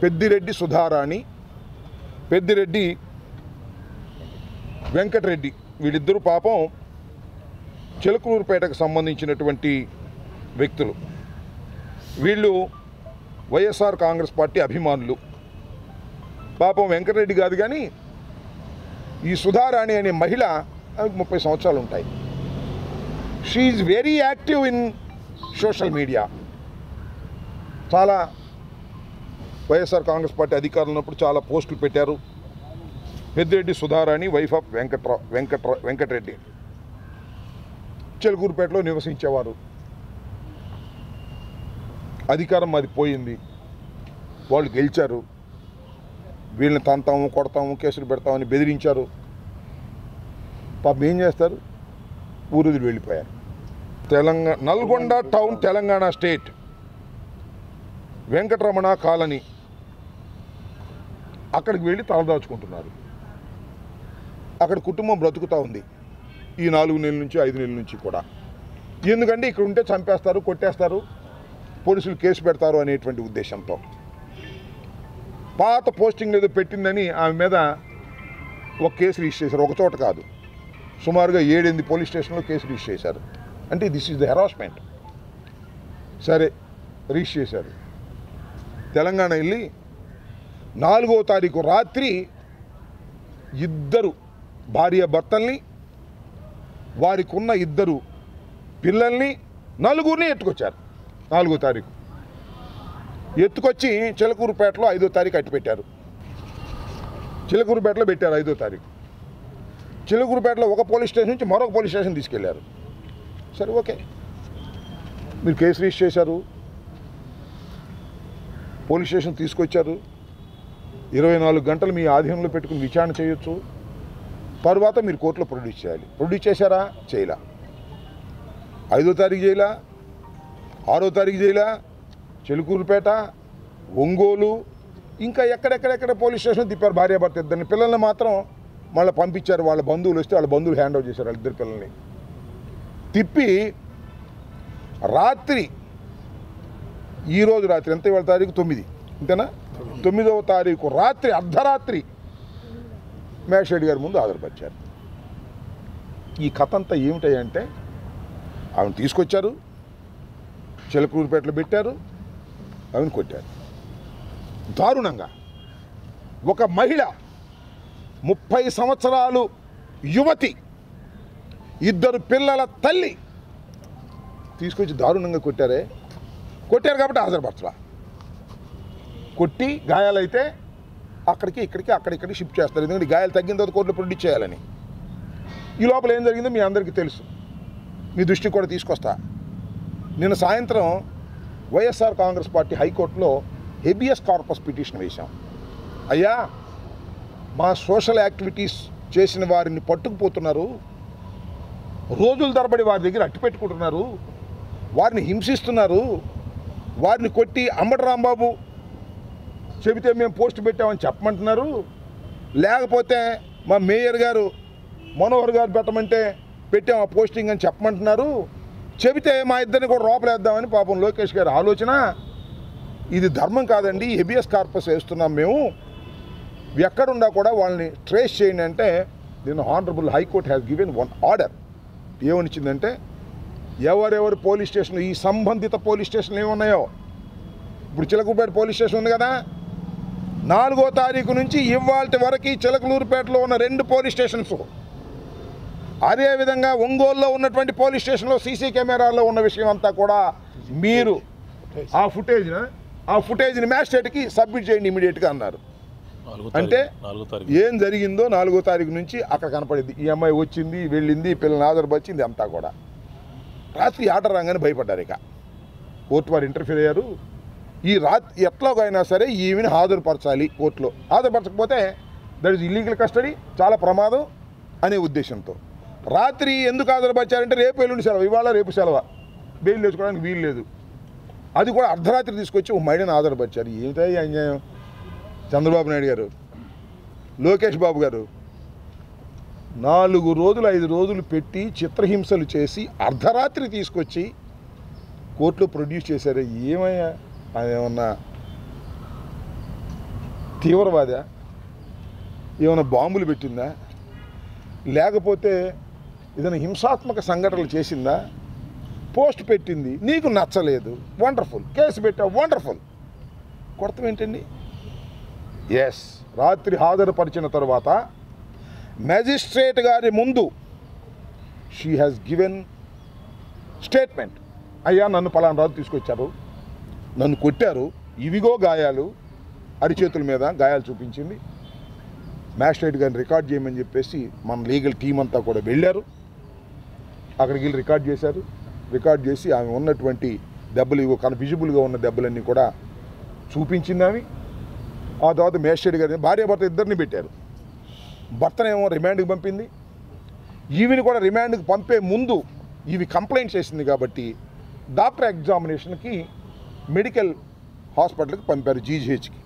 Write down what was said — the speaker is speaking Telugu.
పెద్దిరెడ్డి సుధారాణి, పెద్దిరెడ్డి వెంకటరెడ్డి, వీళ్ళిద్దరూ పాపం చిలకలూరుపేటకు సంబంధించినటువంటి వ్యక్తులు. వీళ్ళు వైఎస్ఆర్ కాంగ్రెస్ పార్టీ అభిమానులు. పాపం వెంకటరెడ్డి కాదు కానీ ఈ సుధారాణి అనే మహిళ, ఆమెకు 30 సంవత్సరాలు ఉంటాయి. She is very active in social media. చాలా వైఎస్ఆర్ కాంగ్రెస్ పార్టీ అధికారులు ఉన్నప్పుడు చాలా పోస్టులు పెట్టారు. పెద్దిరెడ్డి సుధారాణి, వైఫ్ ఆఫ్ వెంకటరెడ్డి, చిలకూరుపేటలో నివసించేవారు. అధికారం అది పోయింది, వాళ్ళు గెలిచారు. వీళ్ళని తంతాము, కొడతాము, కేసులు పెడతామని బెదిరించారు. పాపం ఏం చేస్తారు, ఊరుదిలి వెళ్ళిపోయారు. Nalgonda town, Telangana state, Venkataramana colony, అక్కడికి వెళ్ళి తలదాచుకుంటున్నారు. అక్కడ కుటుంబం బ్రతుకుతూ ఉంది ఈ 4 నెలల నుంచి 5 నెలల నుంచి కూడా. ఎందుకంటే ఇక్కడ ఉంటే చంపేస్తారు, కొట్టేస్తారు, పోలీసులు కేసు పెడతారు అనేటువంటి ఉద్దేశంతో. పాత పోస్టింగ్ ఏదో పెట్టిందని ఆమె మీద ఒక కేసు రిజిస్టర్ చేశారు. ఒక చోట కాదు, సుమారుగా 7-8 పోలీస్ స్టేషన్లో కేసు రిజిస్టర్ చేశారు. అంటే దిస్ ఈజ్ ద హెరాస్మెంట్. సరే, రిజిస్టర్ చేశారు. తెలంగాణ వెళ్ళి 4వ తారీఖు రాత్రి ఇద్దరు భార్యాభర్తల్ని, వారికి ఉన్న 2 పిల్లల్ని, 4గురిని ఎత్తుకొచ్చారు. 4వ తారీఖు ఎత్తుకొచ్చి చిలకూరుపేటలో 5వ తారీఖు అట్టిపెట్టారు. చిలకూరుపేటలో పెట్టారు 5వ తారీఖు. చిలకూరుపేటలో ఒక పోలీస్ స్టేషన్ నుంచి మరొక పోలీస్ స్టేషన్ తీసుకెళ్లారు. సరే, ఓకే, మీరు కేసు రిజిస్టర్ చేశారు, పోలీస్ స్టేషన్ తీసుకొచ్చారు, 24 గంటలు మీ ఆధీనంలో పెట్టుకుని విచారణ చేయొచ్చు. తర్వాత మీరు కోర్టులో ప్రొడ్యూస్ చేయాలి. ప్రొడ్యూస్ చేశారా? చేయలా. 5వ తారీఖు చేయలా, 6వ తారీఖు చేయలా. చిలకూరుపేట, ఒంగోలు, ఇంకా ఎక్కడెక్కడెక్కడ పోలీస్ స్టేషన్ తిప్పారు భార్యాభర్త ఇద్దరిని. పిల్లల్ని మాత్రం మళ్ళీ పంపించారు. వాళ్ళ బంధువులు వస్తే వాళ్ళ బంధువులు హ్యాండ్ ఓవర్ చేశారు. వాళ్ళ 2 పిల్లల్ని తిప్పి రాత్రి, ఈరోజు రాత్రి ఎంత, ఇవాళ తారీఖు 9, అంతేనా? 9వ తారీఖు రాత్రి, అర్ధరాత్రి మేషరెడ్డి గారి ముందు హాజరుపరిచారు. ఈ కథ అంతా ఏమిటంటే, ఆమెను తీసుకొచ్చారు, చిలకూరుపేటలో పెట్టారు, ఆమెను కొట్టారు దారుణంగా. ఒక మహిళ, 30 సంవత్సరాలు యువతి, 2 పిల్లల తల్లి తీసుకొచ్చి దారుణంగా కొట్టారు కాబట్టి హాజరుపరచలా. కొట్టి గాయాలైతే అక్కడికి ఇక్కడికి షిఫ్ట్ చేస్తారు. ఎందుకంటే గాయాలు తగ్గిన తర్వాత కోర్టులో ప్రొడ్యూస్ చేయాలని. ఈ లోపల ఏం జరిగిందో మీ అందరికీ తెలుసు, మీ దృష్టికి కూడా తీసుకొస్తా. నిన్న సాయంత్రం వైఎస్ఆర్ కాంగ్రెస్ పార్టీ హైకోర్టులో హెబియస్ కార్పస్ పిటిషన్ వేశాం. అయ్యా, మా సోషల్ యాక్టివిటీస్ చేసిన వారిని పట్టుకుపోతున్నారు, రోజుల తరబడి వారి దగ్గర అట్టి పెట్టుకుంటున్నారు, వారిని హింసిస్తున్నారు, వారిని కొట్టి అంబటి రాంబాబు చెబితే మేము పోస్ట్ పెట్టామని చెప్పమంటున్నారు, లేకపోతే మా మేయర్ గారు మనోహర్ గారు పెట్టమంటే పెట్టాము ఆ పోస్టింగ్ అని చెప్పమంటున్నారు, చెబితే మా ఇద్దరిని కూడా లోపలేద్దామని పాపం లోకేష్ గారి ఆలోచన. ఇది ధర్మం కాదండి, హెబియస్ కార్పస్ వేస్తున్నాం మేము, ఎక్కడున్నా కూడా వాళ్ళని ట్రేస్ చేయండి అంటే, దీని honourable high court has given 1 order. ఏమనిచ్చిందంటే, ఎవరెవరు పోలీస్ స్టేషన్లు, ఈ సంబంధిత పోలీస్ స్టేషన్లు ఏమున్నాయో, ఇప్పుడు చిలకలూరుపేట పోలీస్ స్టేషన్ ఉంది కదా, 4వ తారీఖు నుంచి ఇవాళ వరకు చిలకలూరుపేటలో ఉన్న 2 పోలీస్ స్టేషన్స్, అదేవిధంగా ఒంగోలులో ఉన్నటువంటి పోలీస్ స్టేషన్లో సీసీ కెమెరాల్లో ఉన్న విషయం అంతా కూడా మీరు ఆ ఫుటేజ్ని మ్యాజిస్ట్రేట్కి సబ్మిట్ చేయండి ఇమీడియట్గా అన్నారు. అంటే ఏం జరిగిందో 4వ తారీఖు నుంచి అక్కడ కనపడింది. ఈ అమ్మాయి వచ్చింది, వెళ్ళింది, పిల్లల్ని హాజరుపరిచింది అంతా కూడా. రాత్రి ఆర్డర్ రాగానే భయపడ్డారు. ఇక కోర్టు వారు ఇంటర్ఫీర్ అయ్యారు. ఈ రాత్రి ఎట్లాగైనా సరే ఈమెను హాజరుపరచాలి కోర్టులో, హాజరుపరచకపోతే దట్ ఈజ్ ఇల్లీగల్ కస్టడీ, చాలా ప్రమాదం అనే ఉద్దేశంతో రాత్రి ఎందుకు హాజరుపరిచారంటే, రేపు ఎల్లుండి సెలవు, ఇవాళ రేపు సెలవు, బెయిల్ తెచ్చుకోవడానికి వీలు లేదు. అది కూడా అర్ధరాత్రి తీసుకొచ్చి ఒక మహిళను హాజరుపరిచారు. ఏమిటో అన్యాయం. చంద్రబాబు నాయుడు గారు, లోకేష్ బాబు గారు 4 రోజులు 5 రోజులు పెట్టి చిత్రహింసలు చేసి అర్ధరాత్రి తీసుకొచ్చి కోర్టులో ప్రొడ్యూస్ చేశారు. ఏమయ్యా, అదేమన్నా తీవ్రవాదా, ఏమైనా బాంబులు పెట్టిందా, లేకపోతే ఏదైనా హింసాత్మక సంఘటనలు చేసిందా, పోస్ట్ పెట్టింది, నీకు నచ్చలేదు, వండర్ఫుల్, కేసు పెట్టావు, వండర్ఫుల్, కొడతాం ఏంటండి? ఎస్, రాత్రి హాజరుపరిచిన తర్వాత మ్యాజిస్ట్రేట్ గారి ముందు షీ హ్యాస్ గివెన్ స్టేట్మెంట్. అయ్యా, నన్ను పలానా రాజు తీసుకొచ్చారు, నన్ను కొట్టారు, ఇవిగో గాయాలు, అరిచేతుల మీద గాయాలు చూపించింది. మ్యాజిస్ట్రేట్ గారిని రికార్డ్ చేయమని చెప్పేసి మన లీగల్ టీం అంతా కూడా వెళ్ళారు. అక్కడికి వెళ్ళి రికార్డ్ చేశారు. రికార్డ్ చేసి ఆమె ఉన్నటువంటి దెబ్బలు, ఇవో విజిబుల్గా ఉన్న దెబ్బలన్నీ కూడా చూపించింది ఆమె. ఆ తర్వాత మ్యాజిస్ట్రేట్ గారిని, భార్యాభర్త ఇద్దరిని పెట్టారు. భర్తనేమో రిమాండ్కి పంపింది. ఈవిని కూడా రిమాండ్కి పంపే ముందు ఇవి కంప్లైంట్ చేసింది కాబట్టి డాక్టర్ ఎగ్జామినేషన్కి మెడికల్ హాస్పిటల్కి పంపారు, జీజీహెచ్కి.